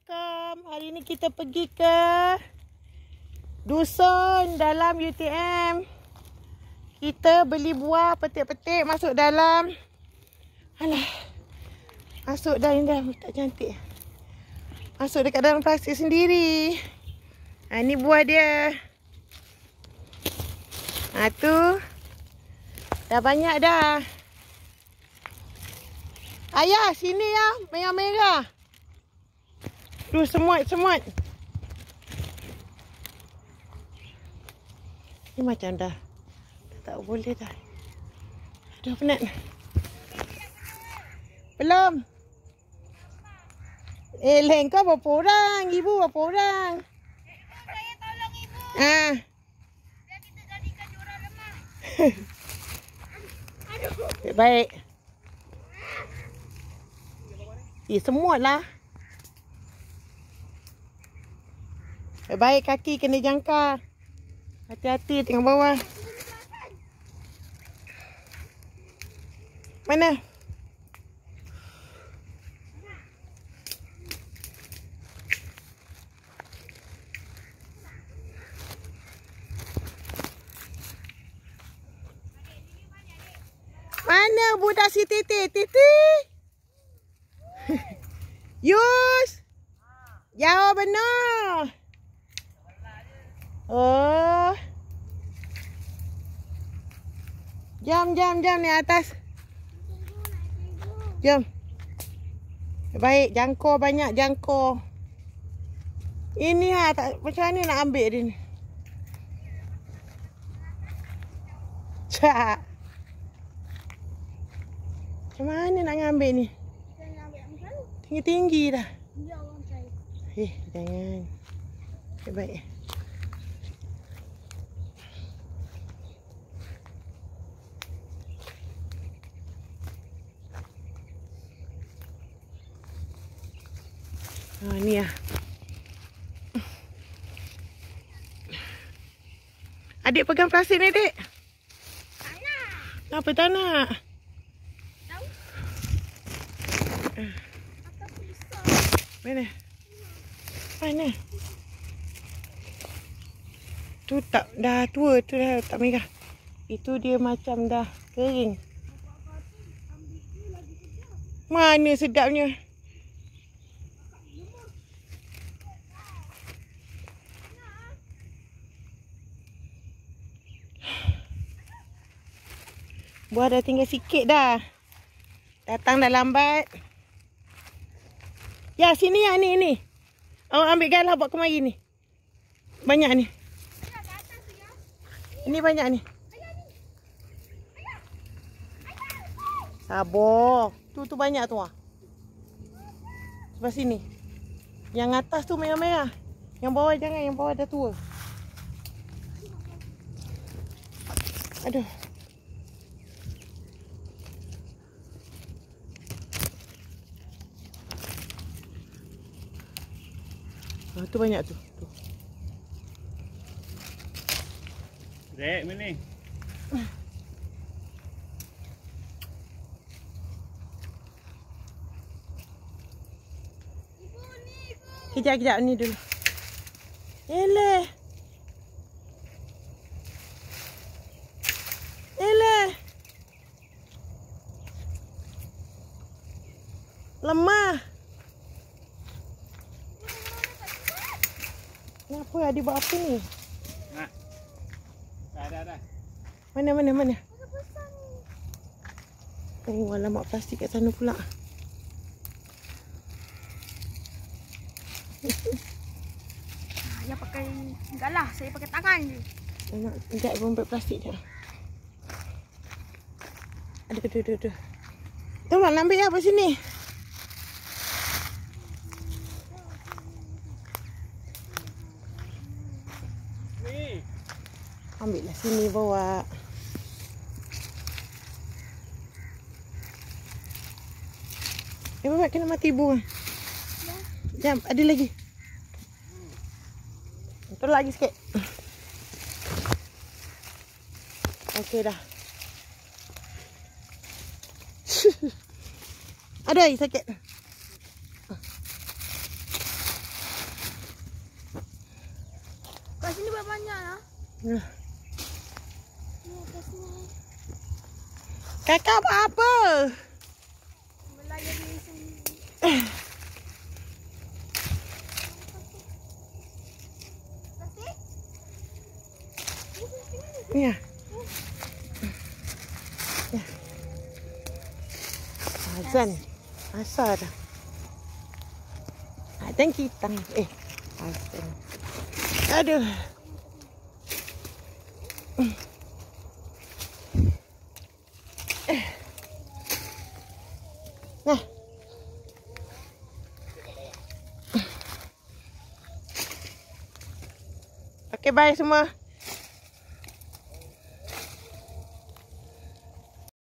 Assalamualaikum. Hari ni kita pergi ke dusun dalam UTM. Kita beli buah, petik-petik, masuk dalam. Alah. Masuk dah, indah, tak cantik. Masuk dekat dalam plastik sendiri. Ni buah dia. Tu. Dah banyak dah. Ayah, sini ya, merah-merah. Tu semut-semut. Ni macam dah tak boleh dah. Aduh, penat. Belum. Leng kau berapa orang? Ibu berapa orang? Ibu, saya tolong ibu. Biar kita jadikan diorang lemah. Aduh. Baik. Semut lah. Baik, kaki kena jangka. Hati-hati tengok bawah. Mana? Mana budak si Titi? Titi? Yus! Jauh benar. Oh. Jam ni atas. Jom. Baik, jangkau banyak jangkau. Ini tak macam mana nak ambil dia ni. Cak. Macam mana nak ambil ni? Tinggi-tinggi dah. Jangan. Baik. Ni lah. Adik pegang plastik ni, adik. Tak nak. Kenapa tak nak? Tahu? Apa tu besar? Mana? Mana? Tu tak, dah tua, tu dah tak merah. Itu dia macam dah kering. Mana sedapnya? Buah dah tinggal sikit dah. Datang dah lambat. Ya, sini ya, ni. Awak ambil galah buat kemari ni. Banyak ni. Ini banyak ni. Sabar. Tu banyak tu ah. Sebelah sini. Yang atas tu merah-merah. Yang bawah jangan, yang bawah dah tua. Aduh. Tu banyak tu. Dek, mana ni? Kejap ni dulu. Eleh. Lemah. Kenapa adik buat apa ni? Nah. Dah. Mana? Oh, alamak, plastik kat sana pula. Ayah pakai galah, saya pakai tangan je. Nak sekejap ambil plastik je. Aduh. Tolong ambil ya, apa sini? Ni. Ambillah sini bawa. Bapak kena mati ibu. Jam, ada lagi. Tolong lagi sikit. Okey dah. Aduh, sakit. Kat sini banyak lah. Nah. Ni kat sini. Kakak buat apa? Melayar di sini. Kasih. Ya. Ya. Azan. Asar dah. Azan kita. Azan. Aduh. Nah. Okay, bye semua.